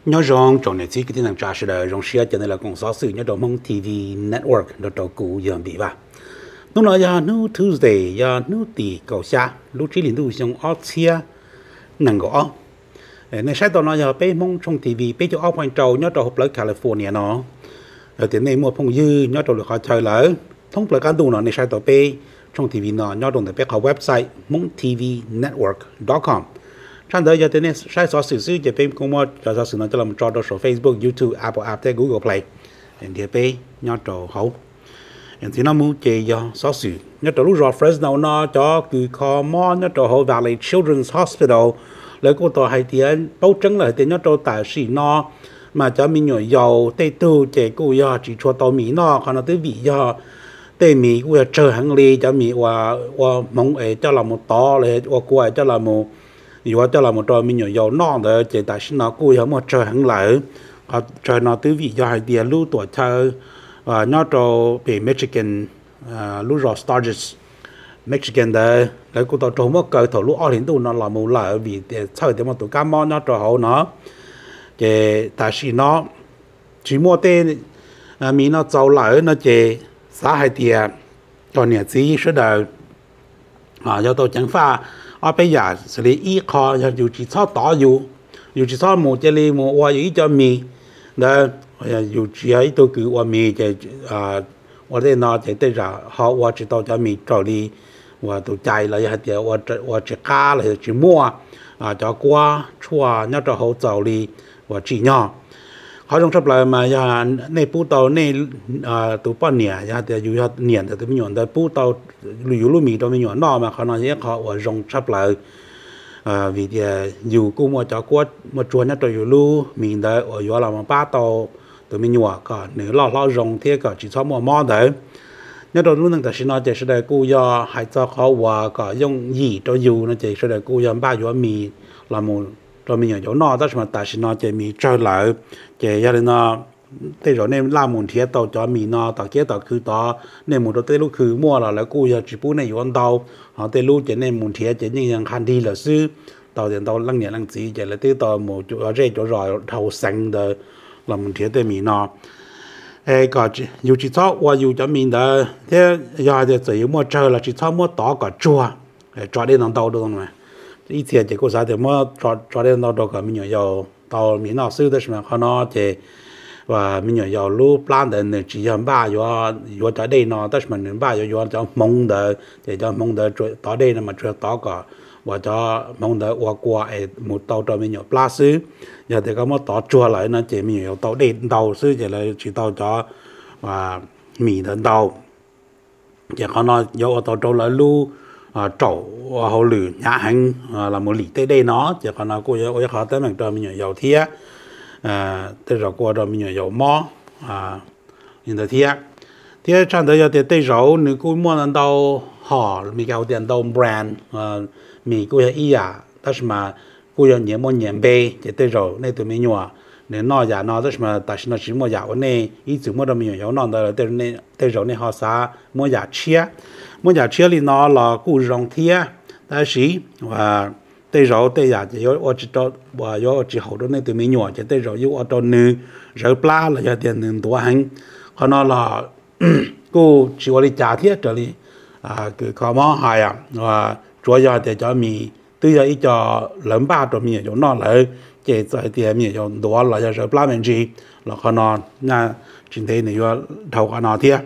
nhớ rằng trong này chỉ cái tiếng trả sẽ là trong xe cho nên là cũng có sự nhớ trong Hmong TV network đó trong cũ giờ bị vào lúc nào giờ nu Tuesday giờ nu tỷ cầu xa lúc chỉ liên tục trong Austria nâng gõ này sai tao nói giờ bé Hmong trong TV bé cho áo quan trâu nhớ trong hộp lấy California nó ở tiền này mua phong dư nhớ trong được họ chơi lỡ thông lại cái đồ nó này sai tao bé trong TV nó nhớ trong bé họ website hmongtvnetwork.com trong đó giờ tên này sai số sử dụng bé cũng mua cho sử nó cho làm cho số Facebook, YouTube, Apple App, Google Play thì bé nhớ trong hậu thì nó muốn chơi giờ số sử nhớ trong lúc rồi Fresno nó cho cứ common nhớ trong hậu Valley Children's Hospital lấy cô tòa hay tiền bao trứng là tiền nhớ trong tài sĩ nó mà cho mình nhỏ giàu tây tu chế cô giờ chỉ cho tàu mỹ nó còn nó tới vị giờ tây mỹ cô chờ hàng ly cho mỹ và mong ấy cho là một toเลยvà cô ấy cho là một và cho là một trò mình nhỏ giàu non rồi chế tài sĩ nó cô ấy một chờ hàng lại chờ nó tới vị giờ hay tiền lưu tuổi thơ và nhớ trong về Michigan lưu rồi Sturgis Michigan đấy lấy cô tao trốn một cờ thổ lúa ở hiện tu nó là một lợi vì sau thì một tụ cá món nó trò hậu nó chế tại vì nó chỉ mua tên mình nó giàu lợi nó chế xã hội tiền còn nhà chỉ số đời do tôi chẳng pha ở bây giờ xử lý ít khó dù chỉ cho tỏ dù chỉ cho một cái li một hoa ý cho mình đó dù chỉ ấy tôi cứ hoa mình chế ở đây nó chế tới giờ họ hoa chỉ tao cho mình trở đi và tụi chạy là hay tiền và chỉ cá là chỉ mua cho qua txhua nhớ cho hỗ trợ đi và chỉ nhỏ họ trong sắp lại mà nhà này bút tàu này tụi bọn nhẹ nhà thì dù nhẹ thì tụi mình nhọn tới bút tàu lưu mì tụi mình nhọn nó mà họ nói với họ và trong sắp lại vì thì dù cũng mà cho qua một chuột nhớ cho lưu mình đấy ở chỗ là một ba tàu tụi mình nhọn cả nếu lo rong thế cả chỉ cho mua đấy nhớ đầu lúcนั้นlà chỉ là cô giờ hay cho họ và cả dùng gì cho dù nó chỉ là cô giờ ba chỗ mì là một cho mình ở chỗ nọ đó mà tại sao nó chỉ mì chơi lại chỉ gia đình nó thế rồi nên làm một thiệt tàu cho mì nó tàu kia tàu cứ đó nên một đôi lúc cứ mua là cô giờ chỉ bún này yon tàu họ tê lúc chỉ nên một thiệt chỉ những hàng đi là sư tàu tiền tàu lăng nhẹ lăng chỉ chỉ là tê tàu một chỗ rễ chỗ rồi thầu xanh de làm một thiệt tê mì nó có dù chỉ cho và dù cho mình đó thế giờ thì chỉ mua chơi là chỉ cho mua tỏ cả chua cho đến nó đâu được mà ít tiền chỉ có sao thì mua cho đến nó đâu cả mình nhiều tàu mình nóซื้อ đó mà nó chỉ và mình nhiều lúc plan đến chỉ làm ba yo cho đây nó đó mà nên ba yo cho mong đợi để cho mong đợi tỏ đây mà chơi tỏ cả và cho mong đợi qua một tàu cho mình nhiều plus giờ thì có một tàu chua lại nó chỉ mình nhiều tàu đây tàu xứ chỉ là chỉ tàu cho và mì đến tàu giờ họ nói do tàu trâu lại lu trâu hậu lử nhà hành là một lì tới đây nó giờ họ nói cô họ tới mình cho mình nhiều dầu thía tới rồi qua cho mình nhiều dầu mó nhìn thấy thía trong đó giờ tới rồi nếu cô mua đến tàu họ mình giao tiền tàu brand mình cô ý đó mà cô giờ nhiều mua nhiều bê chỉ tới rồi nên tụi mình nhỏ nếu nó giả nó đó mà tại sao nó chỉ mua giả ở này ý chỉ mua được nhiều nhiều nó đó tới rồi nên họ sẽ mua giả chia thì nó là cụ rong thia đại sĩ và tới rồi tới giả chỉ có chỉ cho và có chỉ hậu đó nên tụi mình nhỏ chỉ tới rồi có cho nữ rồi pla là giờ tiền nữ tuổi hành còn nó là cụ chỉ có đi trả thiết trở đi cứ có món hài và chủ yếu để cho mình từ giờ ít cho lớn ba cho mình cho nó lại chỉ tại tiền mình cho đó là giờ pla mình chỉ là còn nó nha chính thế này có thầu còn nó thiết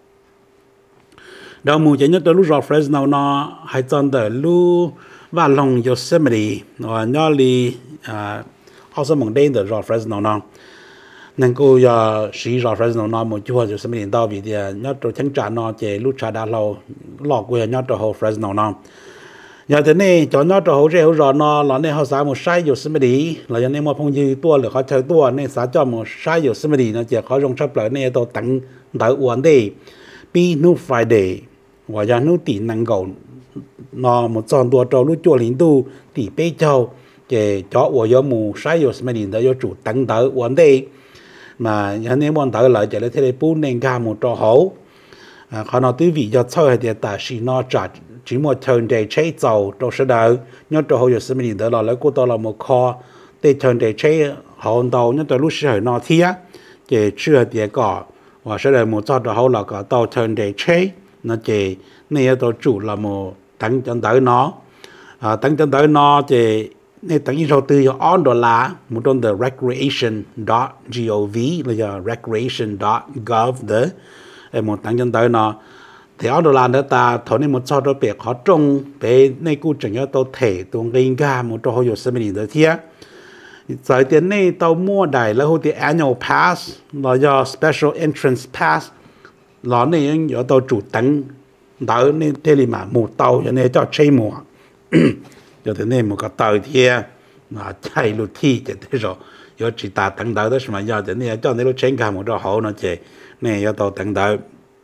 đó mù chỉ nhất từ lúc rồi Fresno nó hay chọn từ lúc và lòng Yosemite và nhớ li họ sẽ mong đến từ rồi Fresno nó nên cô giờ sĩ rồi Fresno nó một chỗ Yosemite đó vì thì nhớ từ tháng trả nó chỉ lúc trả đã lâu lọ cô nhớ từ hồ Fresno nó giờ thế này cho nhớ từ hồ rễ hồ rồi nó là nên họ xả một sai Yosemite là nên một phong dư tua là họ chơi tua nên xả cho một sai Yosemite nó chỉ có trong sắp lại nên tôi tặng đợi uốn đi bi nu Friday và giờ nu tỷ năng cầu nó một tròn tua trâu lúc chua lính tu tỷ bê châu để cho của yo mù sai yo mà điện tới yo chủ tăng tới vấn đề mà nhà nên muốn tới lại chỉ là thế này bún nên cả một trò hậu họ nói tới vì do chơi thì ta chỉ nó trả chỉ một turn để chơi dầu trong số đó nhớ trò hậu yo mà điện tới là lấy cô ta là một kho để turn để chơi họ tàu nhất là lúc sửa nó thia chỉ chưa tiệt cỏ và sẽ là một cho đó họ là cả tàu turn để chế nó chỉ này tàu chủ là một tăng chân tới nó tăng chân tới nó chỉ này tăng như từ on đó là một trong the recreation.gov là recreation.gov đó một tăng chân tới nó thì ở đó là người ta thổi nên một cho đó bị khó trông bị này cũng chẳng nhớ tàu thể tuồng gây ga một cho họ dùng xem mình được thia giờ tiền này tàu mua đại là hồi thì annual pass là do special entrance pass là này những ở tàu chủ tăng đỡ nên thế mà một tàu cho nên cho chơi mùa cho thế này một cái tàu thì mà chạy lụt thi thì thế rồi giờ chỉ ta tăng đỡ đó mà giờ thế này cho nên lúc chơi cả một trò hậu nó chơi này giờ tàu tăng đỡ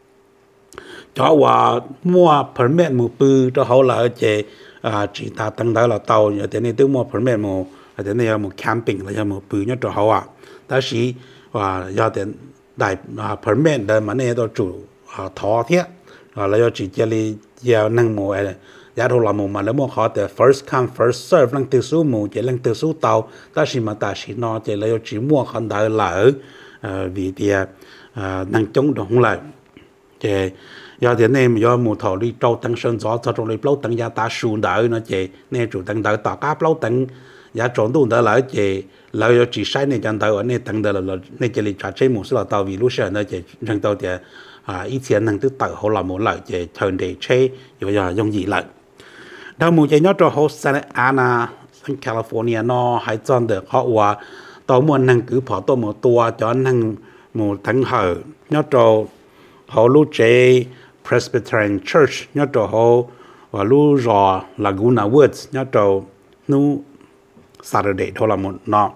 cho qua mua permit một bự cho hậu là chơi chỉ ta tăng đỡ là tàu giờ thế này tôi mua permit một thế này một camping là giờ một bự nhất cho hậu ta chỉ và giờ thế đại permit để mà này tàu chủ thọ thiết là do chỉ cho li giờ năng mùa giá thô là mùa mà nếu mà họ thì first come first serve năng từ số mùa chỉ năng từ số tàu ta chỉ mà ta chỉ nó chỉ là chỉ mua khăn đợi lỡ vì thì năng chống động lại chỉ do thế này do mùa thọ đi trâu tăng sơn gió cho trong đi lâu tăng giá ta xuống đợi nó chỉ nên chủ tăng đợi tỏ cá lâu tăng giá trốn tu đỡ lại chỉ lợi chỉ sai này chẳng đợi ở này tăng đợi là này chỉ li trả chế một số là tàu vì lúc sau nó chỉ chẳng tàu thì ý kiến năng tự tự họ làm một lợi để thường để chơi rồi giờ dùng gì lợi đâu một cái nhớ cho họ Santa Ana California nó hay chọn được họ và tàu muốn năng cứ bỏ tàu một tua cho năng một tháng hở nhớ cho họ lúc chơi Presbyterian Church nhớ cho họ và lúc rồi Laguna Woods nhớ cho nu Saturday thôi là một nó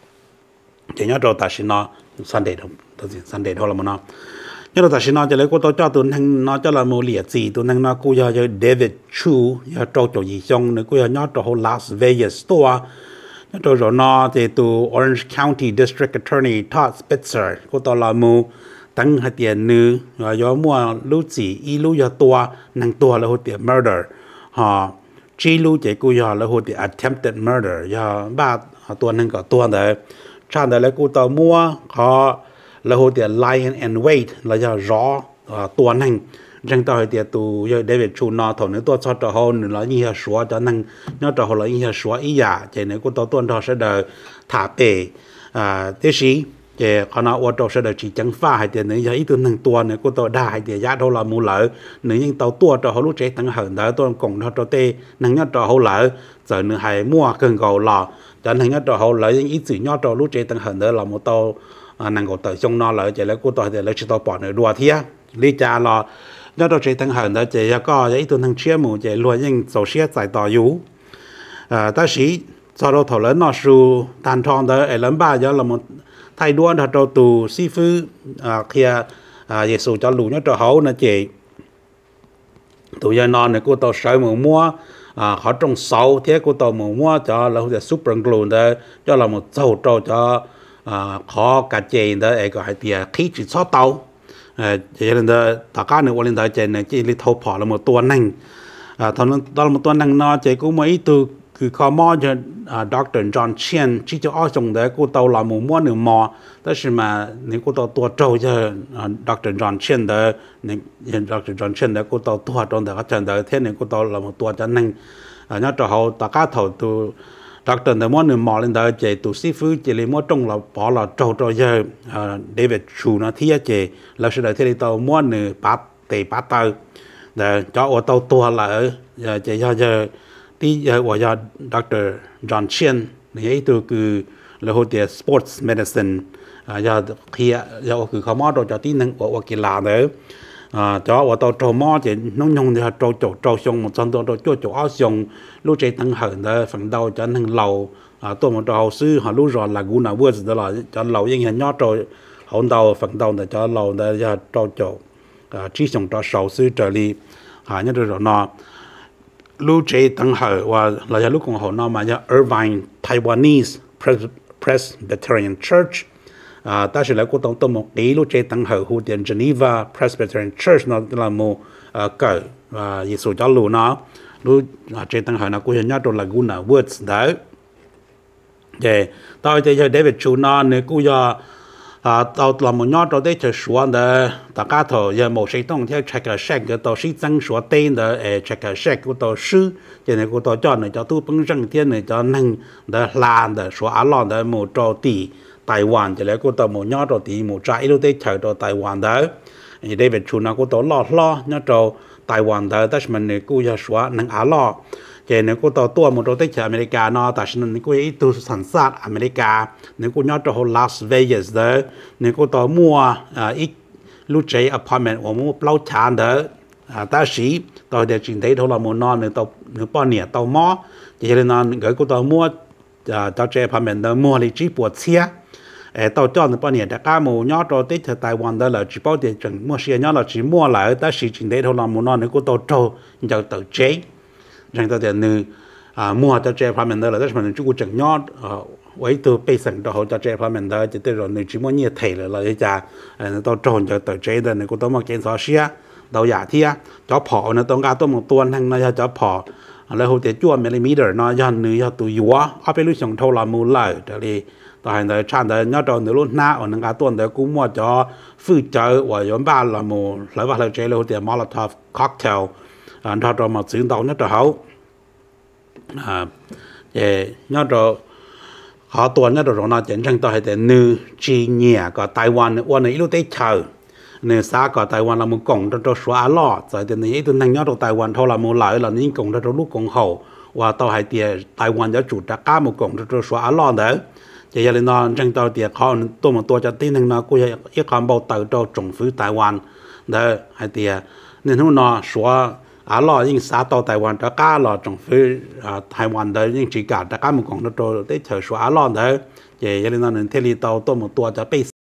chỉ nhớ cho ta xin nó Sunday thôi là một nó nhưng mà ta xin nói cho lấy cô tôi cho tôi năng nó cho là một liệt gì tôi năng nó cô giờ David Chu giờ trâu trâu gì xong nữa cô giờ nhớ trâu Las Vegas store nhớ trâu rồi nó thì từ Orange County District Attorney Todd Spitzer cô tôi là một tăng hạt tiền nữ rồi giờ mua lưu chỉ y lưu giờ tua năng tua là hột tiền murder họ chỉ lưu chỉ cô giờ là hột tiền attempted murder giờ ba tua năng có tua đấy cha đấy là cô tôi mua họ là hồi tiền lion and weight là do rõ tuần hành rằng tao thì tụ giờ David Chu nó thổi nữa tôi cho trò hôn là như là xóa cho năng nó trò hôn là như là xóa ý giả chỉ nếu cô tao tuần đó sẽ đợi thả bể thế gì chỉ còn nó ô tô sẽ đợi chỉ chẳng pha hay tiền nữa giờ ít tuần năng tuần nếu cô tao đa hay tiền giá đâu là mua lỡ nếu như tao tua trò hôn lúc chế tăng hẳn đó tôi cùng nó trò tê năng nhất trò hôn lỡ giờ nữa hay mua cần cầu lò cho nên nhất trò hôn lỡ những ít chữ nhót trò lúc chế tăng hẳn đó là một tao năng够tới trong nó lại chỉ là cô tôi thì lấy chỉ tao bỏ nữa đùa thia lý cha là nhớ đâu chỉ tăng hẳn đó chỉ có cái tuần thằng chia mù chỉ luôn những số xe giải tỏ yếu ta sĩ sau đó thầu lớn nó su tan thong đó ở lớn ba giờ là một thay đua thật đầu tù si phu kia Giêsu cho lù nhớ cho hậu nó chỉ tụi giờ non này cô tôi sợ mua họ trồng sâu thế cô tôi mua cho là cái super glue đó cho là một dầu trâu cho khó cả chế đó ấy gọi là khí chỉ số tàu cho nên đó tất cả những vấn đề trên này chỉ là thâu bỏ là một tuần năng thằng đó là một tuần năng nó chỉ có mấy từ cứ khó mò cho Dr. John Chen chỉ cho ở trong đấy cô tàu là một món nửa mò đó là mà nếu cô tàu tua trâu cho Dr. John Chen đó nếu Dr. John Chen đó cô tàu tua trong đó cái trận đó thế nên cô tàu là một tua cho năng nhớ cho họ tất cả thầu từ Doctor the one mò lên đó chỉ tụ sĩ phu chỉ lấy mua trong là bỏ là trâu trâu giờ David Chu nó thia chỉ là sẽ đợi thế tàu mua nửa bát tề bát tàu để cho ở tàu tua là chỉ giờ tí giờ ở Dr. John Chen này từ cứ là hồi tiệt sports medicine giờ kia giờ cứ không mua đồ cho tí năng ở cái là đấy cho ở tàu trâu mò chỉ nông nhung thì trâu xong một trăm trâu chỗ áo xong lúc chơi tăng hởn đó phần đầu cho năng lầu tôi một trâu sư họ lúc rồi là Laguna Woods đó là cho lầu những hình nhót trâu hỗn đầu phần đầu để cho lầu để cho trâu chỗ chỉ xong trâu sầu sư trở đi nhớ rồi nó lúc chơi tăng hởn và là lúc còn họ nó mà cho Irvine Taiwanese Presbyterian Church ta sẽ lấy cô tổng một tí lúc chơi tăng hở hữu tiền Geneva Presbyterian Church nó là một cỡ và Giêsu cho lù nó lúc chơi tăng hở nó cũng hiện nhất trong Laguna Woods đấy để tao thì giờ David chú nó nếu cú giờ tao làm một nhóm tao để cho xuống đó tất cả thôi giờ một số东theo check cái check cái tao sĩ增số tên đó check cái check của tao sư cho nên của tao cho này cho tu bưng răng thiên này cho năng đó làm đó số á lon đó một trò tỷ Đài Loan cho nên của tao một nhóm trò tỷ một trái đâu để chờ tao Đài Loan đó David chú nó của tao lo nhớ trò Đài Loan đó tất mình này của giờ số năng á lo cho nên cô tao một đôi tới America nó tại sao nên cô ấy tu sản xuất America nên cô nhớ cho Las Vegas đó nên cô tao mua ít lúc chơi apartment và mua bao chán đó ta sĩ tao để chính thấy thôi là một non nên tao bao nhiêu tao mò cho nên nó cái cô tao mua tao chơi apartment đó mua thì chỉ buộc xe tao cho nó bao nhiêu đã cả một nhớ cho tới Taiwan đó là chỉ bao tiền chẳng mua xe nhớ là chỉ mua lại ta sĩ chính thấy thôi là một non nên cô tao trâu giờ tao chơi rằng ta tiền mua cho trẻ phạm nhân đó là tất mình chú chẳng nhót với từ bây giờ đó cho trẻ phạm nhân đó chỉ tới rồi chỉ muốn như thầy là cái cha tao tròn cho tờ chế đó này cũng tao mà kiến xóa xía tao giả thia cho phỏ nó tao tao một tuần hàng nó cho phỏ là hồi tiết chua millimeter nó cho nữ cho tụi yếu ở bên lúc xong thâu là mua lại để tao hành tới chăn tới nhót tròn từ lúc na ở những cái tuần đấy cũng mua cho phụ trợ và giống ba là một lấy vào là chế là hồi tiết Molotov cocktail thọ trò mà sử dụng nhất là hậu để nhất là họ tuần nhất là rồi nó chính tranh tôi để nữ chi nhẹ có Taiwan quan này lúc tới chờ nữ xã có Taiwan là một cổng cho xóa lọ rồi thì này tôi năng nhất là Taiwan thôi là một lợi là những cổng cho lúc cổng hậu và tôi hay tiền Taiwan cho chủ trả cá một cổng cho xóa lọ đấy chỉ là nó tranh tôi tiền họ tôi một tôi cho tin rằng nó cũng ít còn bao tử cho trồng phứ Taiwan đấy hay tiền nên nó xóa lo những xã tàu Taiwan đã cá lo trong phía Taiwan đấy những chỉ cả đã cá một con nó trôi tới chờ xóa lo đấy vậy nên nó nên theo tàu tôi một tua cho